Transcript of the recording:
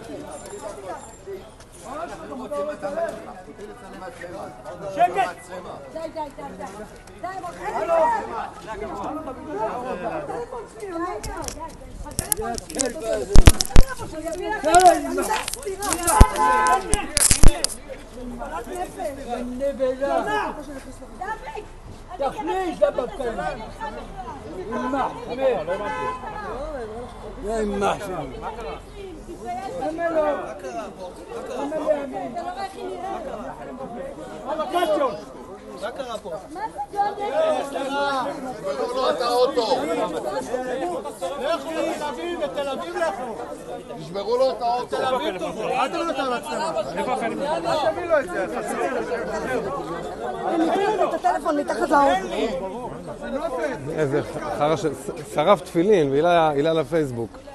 שקט! תכניס לבקר. אמא, יא אמא שלי. למה לא? למה להאמין? מה קרה פה? מה זה גודל? תשברו לו את האוטו. לכו לתל אביב, בתל אביב לכו. תשברו לו את האוטו. תל אביב תבוא. אל תביא לו את המצלמה. אל תביא לו את זה. הם הביאו את הטלפון מתחת לאוטו. איזה חרא ששרף תפילין והעלה לפייסבוק.